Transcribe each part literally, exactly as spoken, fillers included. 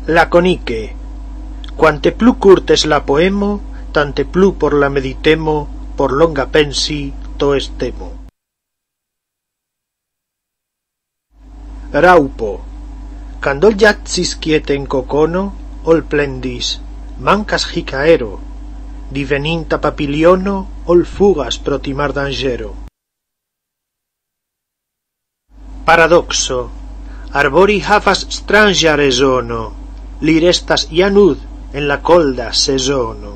laconique. Quante plu curtes la poemo, tante plu por la meditemo, por longa pensi to estemo. Raupo. Cando jazis quiete in cocono, ol plendis, mancas hic aero, diveninta papiliono, ol fugas pro timar dangero. Paradoxo. Arbori havas stranga resono, li restas ianud en la colda sezono.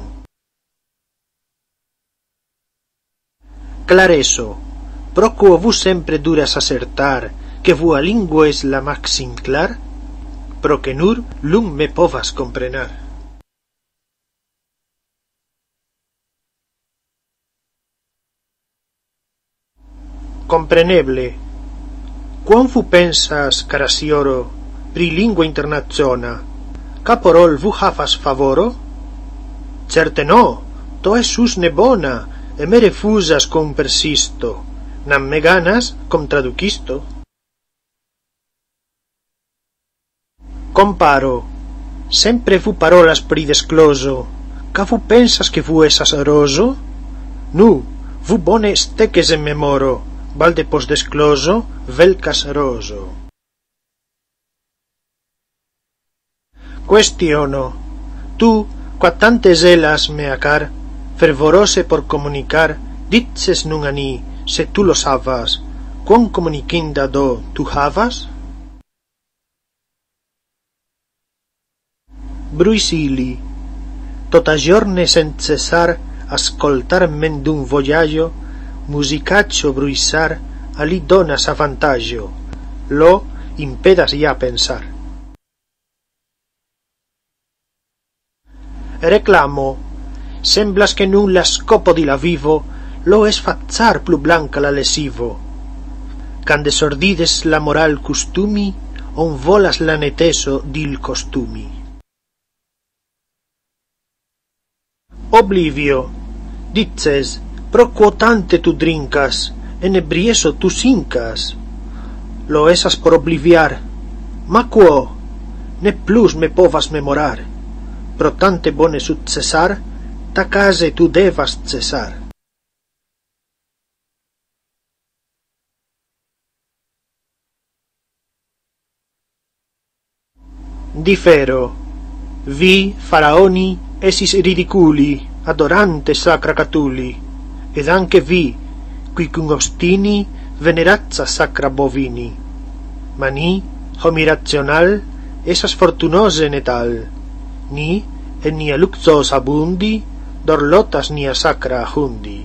Clareso. Pro quo vus sempre duras acertar, que vua lingua es la maxim clar, pro que nur lum me povas comprenar. Compreneble. Quam fu pensas, cara sioro, pri lingua internaziona, ca porol vu havas favoro? Certe no, to es sus ne bona, e me refusas con persisto, nam me ganas com traducisto. Comparo. Sempre fu parolas pri descloso, ca fu pensas que fu es asaroso? Nu, vu bone steques en memoro, valde pos descloso, velcas roso. Questiono. Tu, qua tante zelas me acar, fervorose por comunicar, dices nun ani, se tu lo savas, quam comunicinda do tu havas? Bruisili. Tota giorne sen cesar, ascoltar men d'un voyaggio, musicaccio bruisar, ali donas avantaggio, lo impedas ja pensar. Reclamo. Semblas que nun la scopo di la vivo, lo es fazzar plu blanca la lesivo. Cande sordides la moral custumi, on volas la neteso dil costumi. Oblivio. Dices, pro quo tante tu drincas, en ebrieso tu sincas. Lo esas por obliviar, ma quo, ne plus me povas memorar, pro tante bone successar, ta case tu devas cesar. Difero. Vi, faraoni, esis ridiculi, adorante sacra Catuli, ed anche vi, qui cum ostini, veneratza sacra bovini. Ma ni, homi razional, esas fortunose netal, ni, en nia luxos abundi, dorlotas nia sacra hundi.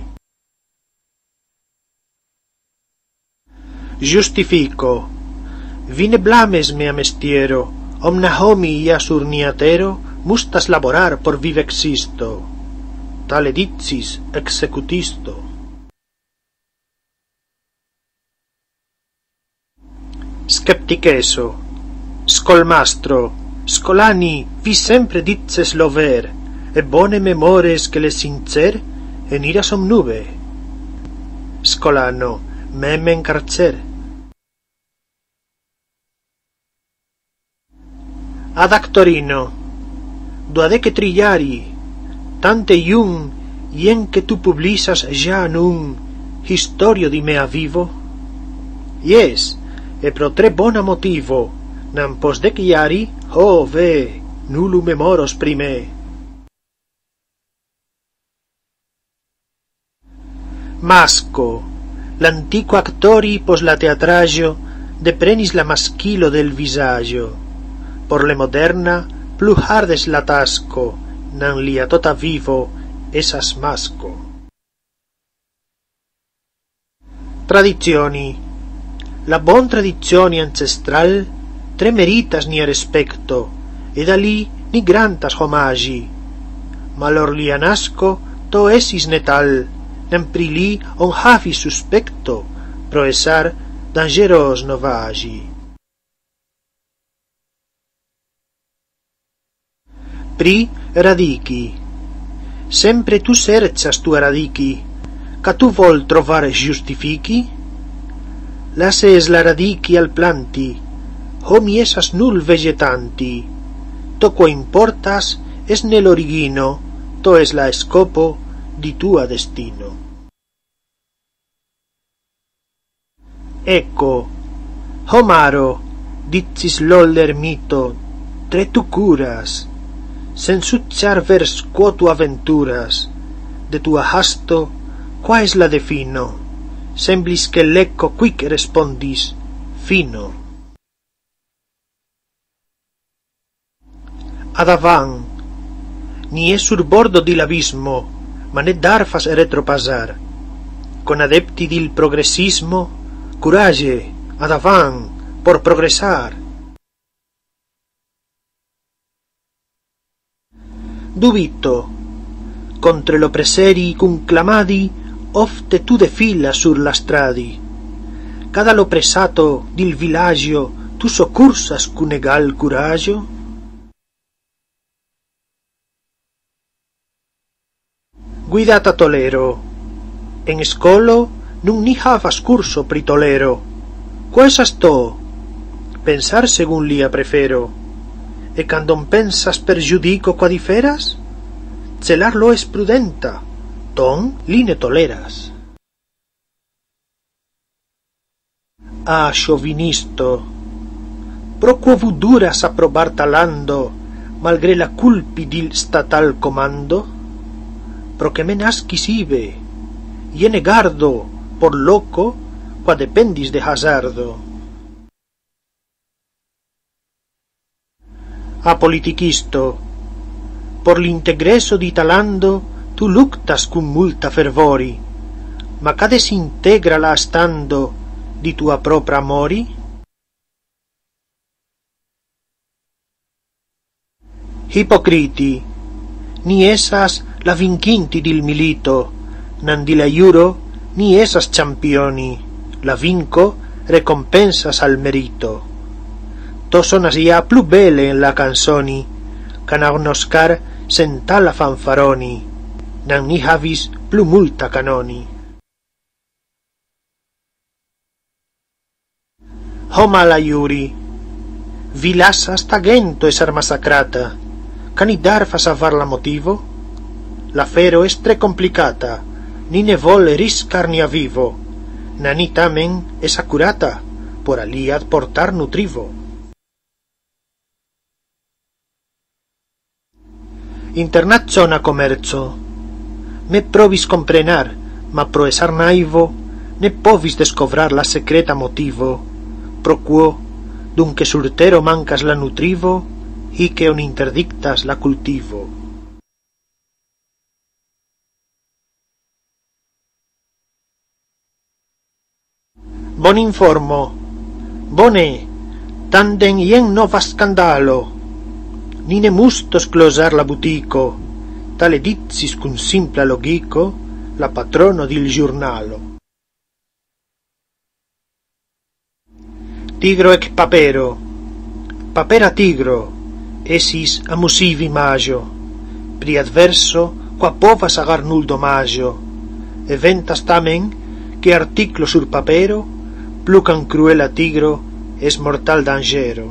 Justifico. Vi ne blames mea mestiero, omna homi ia sur nia tero, mustas laborar por vive existo. Tale dicis executisto. Skepticeso. Scolmastro. Scolani, vi sempre dices lo ver, e bone memores che le sincer, en iras omnube. Scolano, mem en carcer. Ad actorino. Duadece trillari, tante iun, ien que tu publisas ja nun, historio di mea vivo? Yes, e pro tre bona motivo, nam pos dec iari, ho ve, nullum memoros pri me. Masco. L'antico actori pos la teatraggio deprenis la maschilo del visaggio. Por le moderna, plu hardes la tasco, nan lia tota vivo esas masco. Tradizioni. La bon tradizioni ancestral tre meritas nia respecto, ed ali ni grantas homagi. Ma lor lia nasco to esis netal, nem pri li on havi suspecto, pro esar dangeros novagi. Pri radici. Sempre tu sercias tu radici, ca tu vol trovar justifici? Lases la radici al planti, homi esas nul vegetanti, to quo importas es nell'origino, to es la scopo di tua destino. Ecco, Homaro, dicis l'oller mito, tre tu curas, sen succiar vers quo tu aventuras, de tua hasto, qua es la defino, semblis che l'ecco quic respondis, fino. Ad avan, ni es sur bordo di l'abismo, ma ne darfas retropasar, con adepti dil progressismo, curage, ad avan, por progresar. Dubito, contre l'oppresseri cum clamadi, ofte tu defila sur la stradi. Cada l'oppressato dil villagio tu soccursas cun egal curagio? Guidata tolero, en scolo nun ni havas curso pri tolero. Quo esas to? Pensar segun lia prefero. E candon pensas per judico qua diferas? Celar lo es prudenta, ton li ne toleras. Ah, sciovinisto, pro quo vu duras approbar talando, malgré la culpi dil statal comando? Pro che me nascis ibe, iene gardo, por loco, qua dependis de hazardo. A politiquisto, por l'integreso di talando, tu luctas cum multa fervori, ma ca desintegra la stando di tua propria amori? Ipocriti, ni esas la vincinti dil milito, nan di la iuro, ni esas campioni, la vinco recompensas al merito. To sonas ja plu bele en la canzoni, can agnoscar sentala fanfaroni, nan ni havis plu multa canoni. Ho mala iuri, vi lasas tagento esar massacrata, cani darfas avar la motivo? La fero es tre complicata, ni ne vol riscar ni a vivo, nani tamen es accurata, por aliad portar nutrivo. Internat zona comerzo, me provis comprenar, ma pro esar naivo, ne povis descovrar la secreta motivo, pro quo, dunque surtero mancas la nutrivo, y que on interdictas la cultivo. Bon informo, bone, tanden ien nova scandalo, ni ne mustos closar la butico, tale dizis cun simpla logico, la patrono dil giurnalo. Tigro ec papero, papera tigro, esis amusivi magio, pri adverso qua povas agar nul domaggio, e ventas tamen che articlo sur papero, plucan cruela tigro es mortal dangero.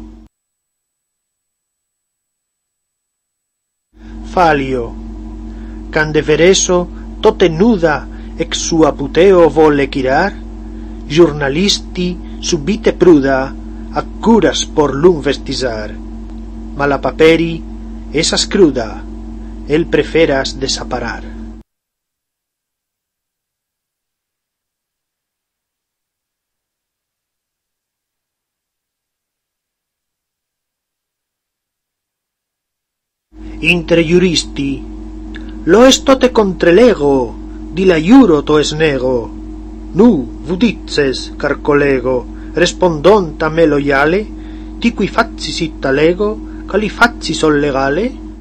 Falio, cande vereso tote nuda ex sua puteo volle chirar, giornalisti subite pruda accuras por lun vestisar, ma la paperi esas cruda, el preferas desaparar. Inter juristi, lo es tote contrelego, di la iuro to es nego. Nu, vuditzes, car collego, respondont a me loiale, ti qui facis itta lego, cali facis ol legale?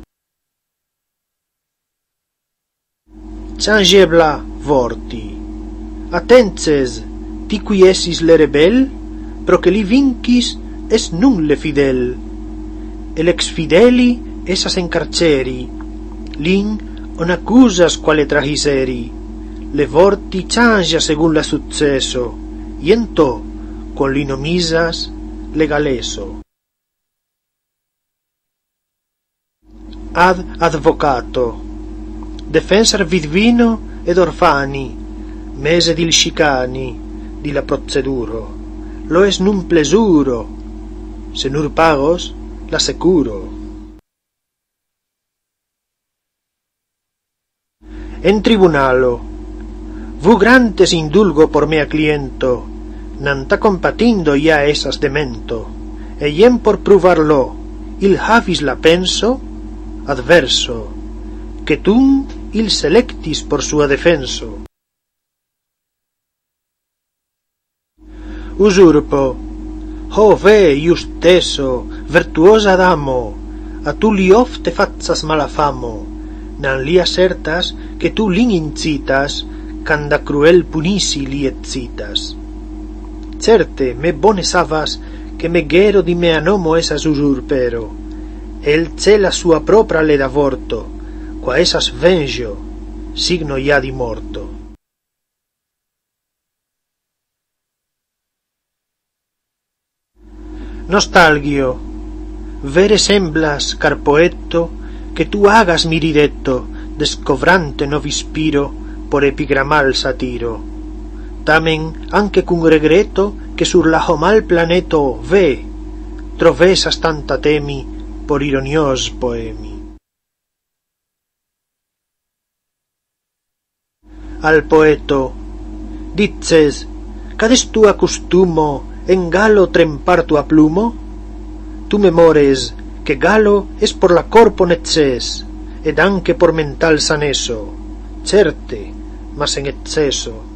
Changebla vorti. Attences, ti qui esis le rebel, pro che li vincis es nun le fidel. El ex fideli esas en carceri, lin on accusas quale trahiseri, le vorti changia segun la successo, y ento, con li nomisas legaleso. ad advocato, defensar vidvino ed orfani, mese dil scicani, di la proceduro, lo es nun plesuro, se nur pagos la securo. En tribunalo, vu grantes indulgo por mea cliento, nanta compatindo ja esas demento, e jen por pruvarlo, il havis la penso, adverso, que tum il selectis por sua defenso. Usurpo, ho ve justeso, virtuosa damo, a tu li ofte fazzas malafamo, nan li assertas che tu lin incitas, canda cruel punisi li excitas. Certe, me bone savas che meghero di mea nomo esas usurpero, el cela sua propra le d'avorto, qua esas vengio, signo ja di morto. Nostalgio, vere semblas, car poetto, che tu hagas mi ridetto, descovrante novispiro, por epigramal satiro. Tamen, anche cun regreto, che sur la homal planeto ve, trovesas tanta temi, por ironios poemi. Al poeto, dices, cades tu acostumo en galo trempar tu aplumo? Tu memores que galo es por la corpo neces, ed anche por mental saneso, certe, mas en exceso.